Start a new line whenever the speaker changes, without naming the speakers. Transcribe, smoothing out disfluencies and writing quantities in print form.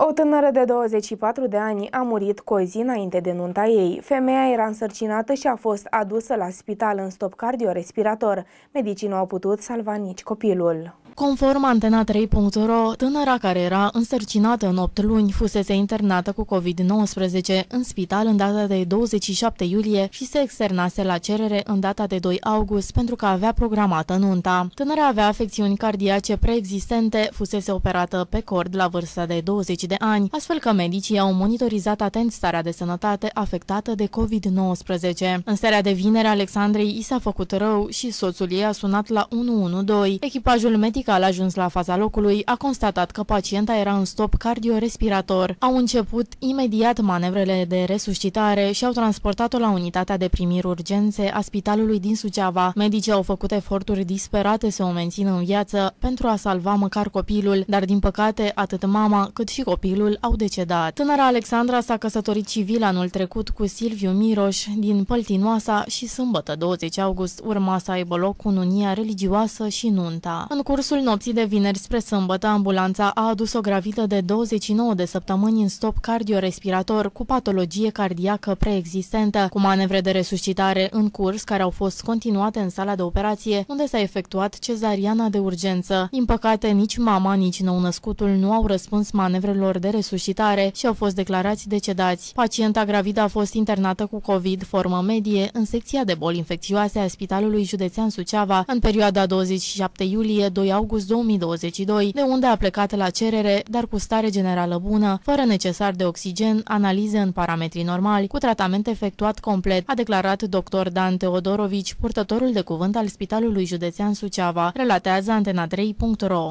O tânără de 24 de ani a murit cu o zi înainte de nunta ei. Femeia era însărcinată și a fost adusă la spital în stop cardiorespirator. Medicii nu au putut salva nici copilul.
Conform Antena3.ro, tânăra care era însărcinată în 8 luni fusese internată cu COVID-19 în spital în data de 27 iulie și se externase la cerere în data de 2 august pentru că avea programată nunta. Tânăra avea afecțiuni cardiace preexistente, fusese operată pe cord la vârsta de 20 de ani, astfel că medicii au monitorizat atent starea de sănătate afectată de COVID-19. În seara de vineri, Alexandrei i s-a făcut rău și soțul ei a sunat la 112. Echipajul medic a ajuns la fața locului, a constatat că pacienta era în stop cardiorespirator. Au început imediat manevrele de resuscitare și au transportat-o la unitatea de primiri urgențe a spitalului din Suceava. Medicii au făcut eforturi disperate să o mențină în viață pentru a salva măcar copilul, dar din păcate atât mama cât și copilul au decedat. Tânăra Alexandra s-a căsătorit civil anul trecut cu Silviu Miroș din Păltinoasa și sâmbătă 20 august urma să aibă loc cununia religioasă și nunta. În cursul nopții de vineri spre sâmbătă, ambulanța a adus o gravidă de 29 de săptămâni în stop cardiorespirator cu patologie cardiacă preexistentă, cu manevre de resuscitare în curs care au fost continuate în sala de operație, unde s-a efectuat cezariana de urgență. Din păcate, nici mama, nici nou-născutul nu au răspuns manevrelor de resuscitare și au fost declarați decedați. Pacienta gravidă a fost internată cu COVID formă medie în secția de boli infecțioase a Spitalului Județean Suceava în perioada 27 iulie-2 august 2022, de unde a plecat la cerere, dar cu stare generală bună, fără necesar de oxigen, analize în parametri normali, cu tratament efectuat complet, a declarat dr. Dan Teodorovici, purtătorul de cuvânt al Spitalului Județean Suceava, relatează Antena3.ro.